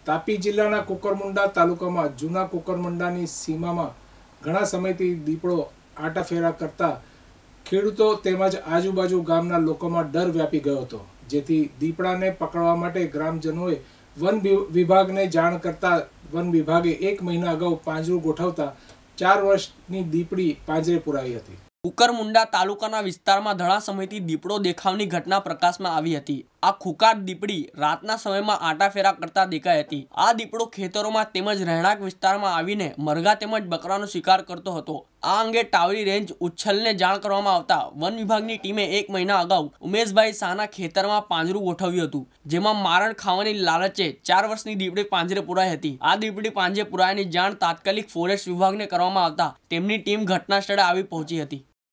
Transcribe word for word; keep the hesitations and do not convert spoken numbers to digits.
તાપી જિલ્લાના કુકરમુંડા તાલુકામાં જૂના કુકરમુંડાની સીમામાં ઘણા સમયથી દીપડો આટાફેરા કરતા ખેડૂતો તેમજ આજુબાજુ ગામના લોકોમાં ડર વ્યાપી ગયો હતો, જેથી દીપડાને પકડવા માટે ગ્રામજનોએ વન વિભાગને જાણ કરતા વન વિભાગે એક મહિના અગાઉ પાંજરું ગોઠવતા ચાર વર્ષની દીપડી પાંજરે પુરાઈ હતી। કુકરમુંડા તાલુકાના વિસ્તારમાં ઘણા સમયથી દીપડો દેખાવની ઘટના પ્રકાશમાં આવી હતી। આ ખુખાર દીપડી રાતના સમયમાં આટાફેરા કરતા દેખાઈ હતી। આ દીપડો ખેતરોમાં તેમજ રહેણાંક વિસ્તારમાં આવીને મરઘા તેમજ બકરાનો શિકાર કરતો હતો। આ અંગે ટાવરી રેન્જ ઉચ્છલને જાણ કરવામાં આવતા વન વિભાગની ટીમે એક મહિના અગાઉ ઉમેશભાઈ શાહના ખેતરમાં પાંજરું ગોઠવ્યું હતું, જેમાં મારણ ખાવાની લાલચે ચાર વર્ષની દીપડી પાંજરે પુરાઈ હતી। આ દીપડી પાંજરે પુરાયાની જાણ તાત્કાલિક ફોરેસ્ટ વિભાગને કરવામાં આવતા તેમની ટીમ ઘટના સ્થળે આવી પહોંચી હતી।